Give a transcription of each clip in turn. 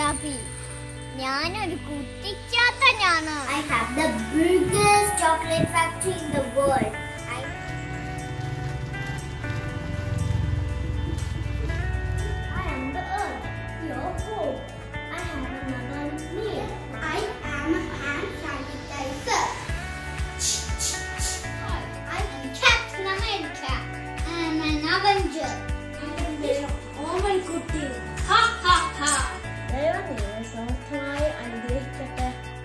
happy. ഞാനൊരു കുട്ടിച്ചാത്തനാണ്. I have the biggest chocolate factory in the world. I am the earth, your home. I have another name. I am a hand sanitizer. I am Captain America. I am an Avenger. Oh my goodness. Ha ha ha. സമർത്ഥമായി അനുഗ്രഹിക്കട്ടെ.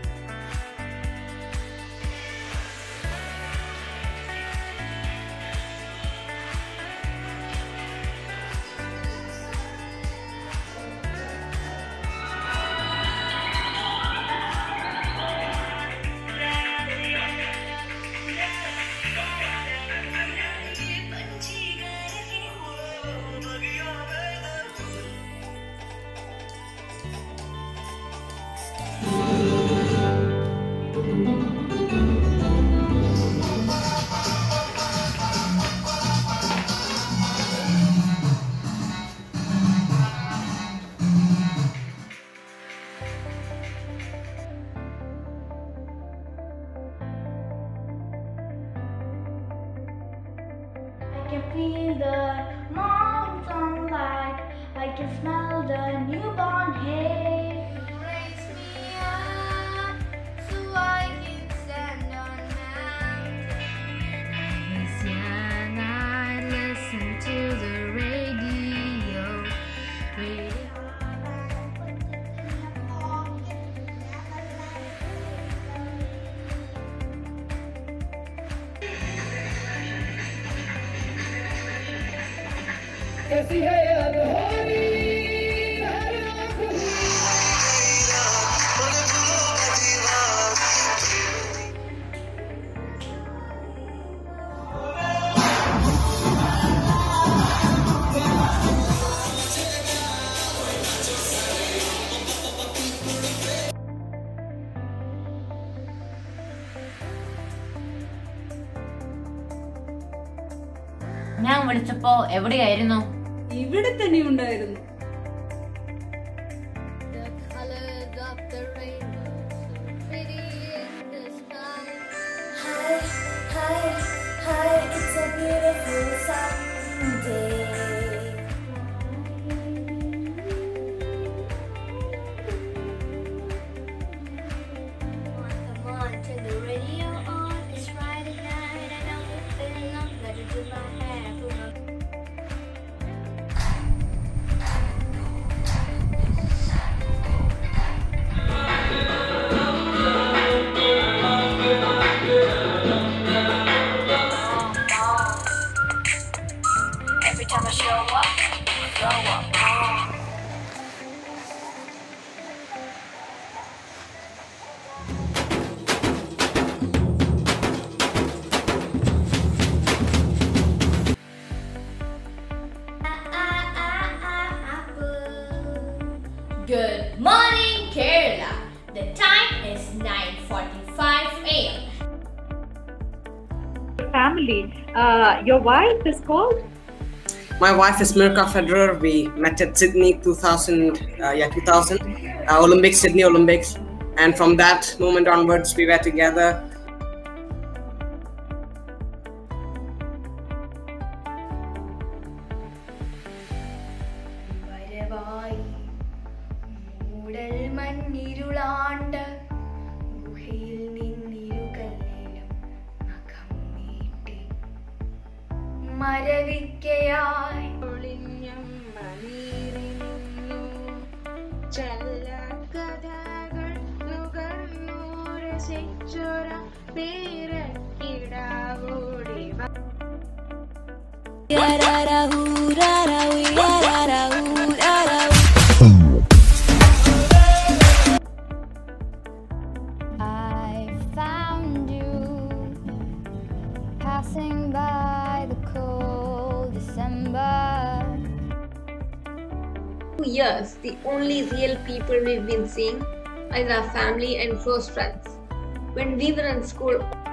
I can feel the morning sunlight. I can smell the newborn hay. Raise me up so I can stand on mountains. And I listen to the radio. कैसी है अनहोनी ഞാൻ വിളിച്ചപ്പോ എവിടെയായിരുന്നു? ഇവിടെ തന്നെ ഉണ്ടായിരുന്നു. Good morning, Kerala. The time is 9:45 a.m. Family. Your wife is called? My wife is Mirka Federer. We met at Sydney 2000 Olympics, Sydney Olympics, and from that moment onwards we were together. മരവിക്കയായി ഒളിഞ്ഞം മലീറിനിന്നു ചല്ലകഥകൾ നുകർന്നു രസിച്ചൊര പേരക്കിടാവോടി I found you passing by the cold December. 2 years, the only real people we've been seeing is our family and close friends. When we were in school,